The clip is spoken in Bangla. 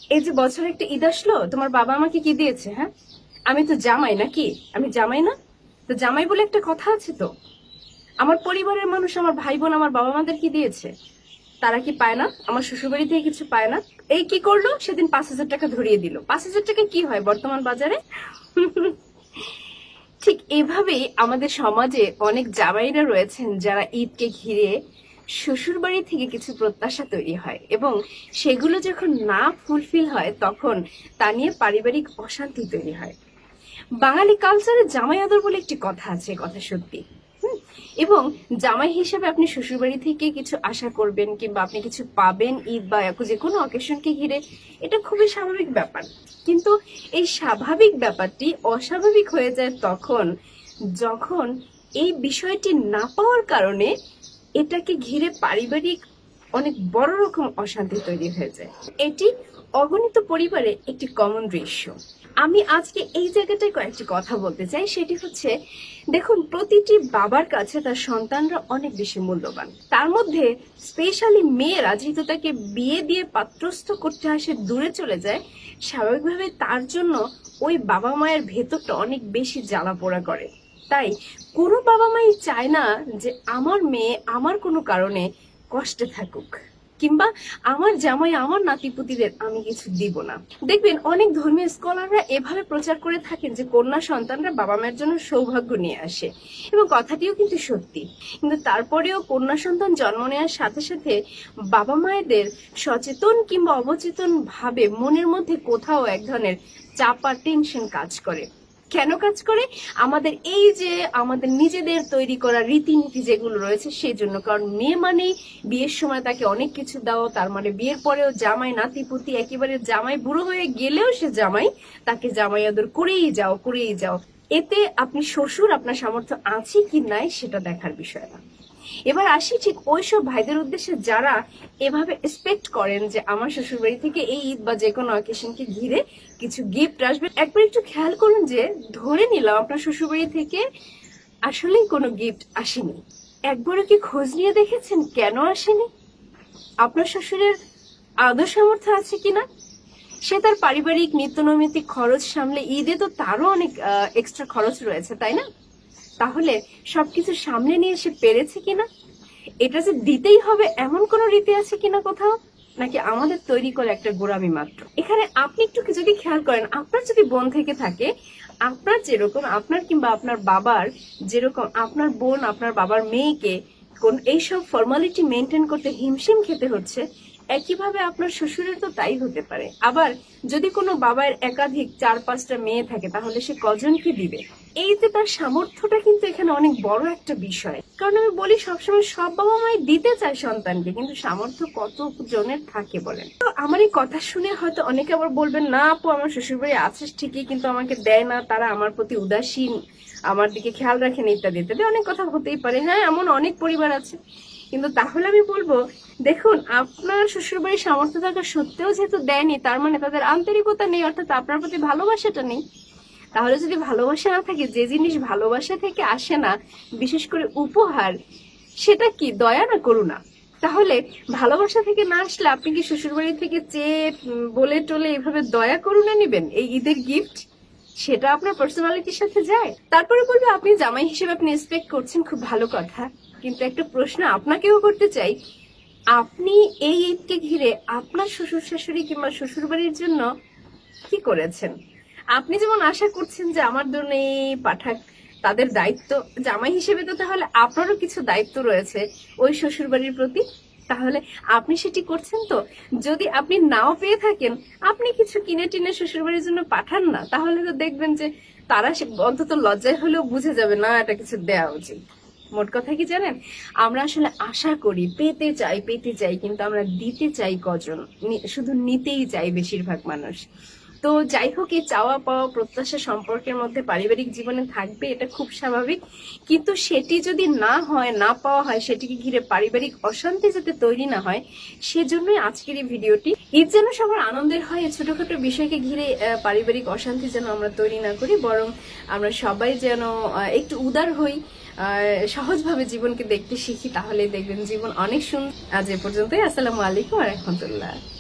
এই যে বছরে একটা ঈদ আসলো, তোমার বাবা আমাকে কি দিয়েছে? হ্যাঁ, আমি তো জামাই নাকি? আমি জামাই না? তো জামাই বলে একটা কথা আছে তো। আমার পরিবারের মানুষ, আমার ভাই বোন, আমার বাবা মাদের কি দিয়েছে? তারা কি পায় না? আমার শ্বশুরবাড়ি থেকে কিছু পায় না? এই কি করলো, সেদিন 5,000 টাকা ধরিয়ে দিল। 5,000 টাকা কি হয় বর্তমান বাজারে? ঠিক এভাবেই আমাদের সমাজে অনেক জামাইরা রয়েছেন যারা ঈদকে ঘিরে শ্বশুর বাড়ি থেকে কিছু প্রত্যাশা তৈরি হয়, এবং সেগুলো যখন না ফুলফিল হয় তখন তা নিয়ে পারিবারিক অশান্তি তৈরি হয়। বাঙালি কালচারে জামাই আদর বলে একটি কথা আছে, কথা সত্যি। এবং জামাই হিসেবে আপনি শ্বশুরবাড়ি থেকে কিছু আশা করবেন কিংবা আপনি কিছু পাবেন ঈদ বা যে কোনো অকেশনকে ঘিরে, এটা খুবই স্বাভাবিক ব্যাপার। কিন্তু এই স্বাভাবিক ব্যাপারটি অস্বাভাবিক হয়ে যায় তখন যখন এই বিষয়টি না পাওয়ার কারণে এটাকে ঘিরে পারিবারিক অনেক বড় রকম অশান্তি তৈরি হয়ে যায়। এটি অগণিত পরিবারে একটি কমন দৃশ্য। আমি আজকে এই জায়গাটায় কয়েকটি কথা বলতে চাই। সেটি হচ্ছে, দেখুন, প্রতিটি বাবার কাছে তার সন্তানরা অনেক বেশি মূল্যবান। তার মধ্যে স্পেশালি মেয়েরা যেহেতু তাকে বিয়ে দিয়ে পাত্রস্থ করতে আসে, দূরে চলে যায়, স্বাভাবিকভাবে তার জন্য ওই বাবা মায়ের ভেতরটা অনেক বেশি জ্বালা পোড়া করে। তাই কোনো বাবা মাই চায় না যে আমার মেয়ে আমার কোনো কারণে কষ্টে থাকুক, কিংবা আমার জামাই আমার নাতিপুতিদের আমি কিছু দিব না। দেখবেন অনেক ধর্মীয় স্কলাররা এভাবে প্রচার করে থাকেন যে কন্যা সন্তানরা বাবা মায়ের জন্য সৌভাগ্য নিয়ে আসে, এবং কথাটিও কিন্তু সত্যি। কিন্তু তারপরেও কন্যা সন্তান জন্ম নেওয়ার সাথে সাথে বাবা মায়েদের সচেতন কিংবা অবচেতন ভাবে মনের মধ্যে কোথাও এক ধরনের চাপা টেনশন কাজ করে। কেন কাজ করে? আমাদের এই যে আমাদের নিজেদের তৈরি করা রীতিনীতি যেগুলো রয়েছে সেই জন্য। কারণ মেয়ে মানেই বিয়ের সময় তাকে অনেক কিছু দাও, তার মানে বিয়ের পরেও জামাই নাতিপুতি, একেবারে জামাই বুড়ো হয়ে গেলেও সে জামাই, তাকে জামাই আদর করেই যাও করেই যাও। এতে আপনি শ্বশুর আপনার সামর্থ্য আছে কি নাই সেটা দেখার বিষয় না। এবার আসি ঠিক ওইসব ভাইদের উদ্দেশ্যে যারা এভাবে এক্সপেক্ট করেন যে আমার শ্বশুর বাড়ি থেকে এই ঈদ বা যে কোনো অকেশনকে ঘিরে কিছু গিফট আসবে। একবার একটু খেয়াল করুন যে ধরে নিলাম আপনার শ্বশুর বাড়ি থেকে আসলেই কোনো গিফট আসেনি, একবারও কি খোঁজ নিয়ে দেখেছেন কেন আসেনি? আপনার শ্বশুরের আদৌ সামর্থ্য আছে কিনা? সে তার পারিবারিক নিত্যনৈমিত্তিক খরচ সামলে, ঈদে তো তারও অনেক এক্সট্রা খরচ রয়েছে, তাই না? তাহলে সবকিছু সামনে নিয়ে সে পেরেছে কিনা? এটা যে দিতেই হবে এমন কোন রীতি আছে কিনা কোথাও, নাকি আমাদের তৈরি করে একটা গোড়ামি মাত্র? এখানে আপনি একটু যদি খেয়াল করেন, আপনার যদি বোন থেকে থাকে, আপনার যেরকম আপনার কিংবা আপনার বাবার যেরকম আপনার বোন আপনার বাবার মেয়েকে কোন এইসব ফর্মালিটি মেনটেন করতে হিমশিম খেতে হচ্ছে, একইভাবে আপনার শ্বশুরের তো তাই হতে পারে। আবার যদি কোনো বাবার একাধিক 4-5টা মেয়ে থাকে, তাহলে সে কজনকে দিবে? এই যে তার সামর্থ্যটা কিন্তু এখানে অনেক বড় একটা বিষয়। কারণ আমি বলি সবসময় সব বাবা মাই দিতে চায় সন্তানকে, কিন্তু সামর্থ্য কত জনের থাকে বলেন? তো আমার এই কথা শুনে হয়তো অনেকে আবার বলবেন, না আপু, আমার শ্বশুরবাড়ি আছে ঠিকই, কিন্তু আমাকে দেয় না, তারা আমার প্রতি উদাসীন, আমার দিকে খেয়াল রাখেন, ইত্যাদি ইত্যাদি অনেক কথা হতেই পারে। হ্যাঁ, এমন অনেক পরিবার আছে। কিন্তু তাহলে আমি বলবো, দেখুন, আপনার শ্বশুরবাড়ির সামর্থ্য থাকা সত্ত্বেও যেহেতু দেয়নি, তার মানে তাদের আন্তরিকতা নেই, অর্থাৎ আপনার প্রতি ভালোবাসাটা নেই। তাহলে যদি ভালোবাসা না থাকে, যে জিনিস ভালোবাসা থেকে আসে না, বিশেষ করে উপহার, সেটা কি দয়া না করুণা? তাহলে ভালোবাসা থেকে না আসলে আপনি কি শ্বশুরবাড়ি থেকে চেয়ে বলে টলে এইভাবে দয়া করুণা নেবেন এই ঈদের গিফট? সেটা আপনার পার্সোনালিটির সাথে যায়? তারপরে বলবো, আপনি জামাই হিসেবে আপনি এক্সপেক্ট করছেন, খুব ভালো কথা, কিন্তু একটা প্রশ্ন আপনাকেও করতে চাই। আপনি এই ঈদকে ঘিরে আপনার শ্বশুর শাশুড়ি কিংবা শ্বশুর বাড়ির জন্য কি করেছেন? আপনি যেমন আশা করছেন যে আমার জন্য এই পাঠাক, তাদের দায়িত্ব জামাই হিসেবে, তো তাহলে আপনারও কিছু দায়িত্ব রয়েছে ওই শ্বশুর বাড়ির প্রতি। তাহলে আপনি সেটি করছেন তো? যদি আপনি নাও পেয়ে থাকেন, আপনি কিছু কিনে টিনে শ্বশুর বাড়ির জন্য পাঠান না, তাহলে তো দেখবেন যে তারা অন্তত লজ্জায় হলেও বুঝে যাবে, না এটা কিছু দেওয়া উচিত। মোট কথা কি জানেন, আমরা আসলে আশা করি, পেতে চাই, কিন্তু আমরা দিতে চাই কজন? শুধু নিতেই চাই বেশিরভাগ মানুষ। তো যাই হোক, এই চাওয়া পাওয়া প্রত্যাশা সম্পর্কের মধ্যে পারিবারিক জীবনে থাকবে, এটা খুব স্বাভাবিক। কিন্তু সেটি যদি না হয়, না পাওয়া হয়, সেটিকে ঘিরে পারিবারিক অশান্তি যাতে তৈরি না হয়, সেজন্যই আজকের এই ভিডিওটি। ঈদ যেন সবার আনন্দের হয়, ছোটখাটো বিষয়কে ঘিরে পারিবারিক অশান্তি যেন আমরা তৈরি না করি, বরং আমরা সবাই যেন একটু উদার হই, সহজভাবে জীবনকে দেখতে শিখি, তাহলে দেখবেন জীবন অনেক সুন্দর। আজ এ পর্যন্তই। আসসালামু আলাইকুম ওয়া রাহমাতুল্লাহ।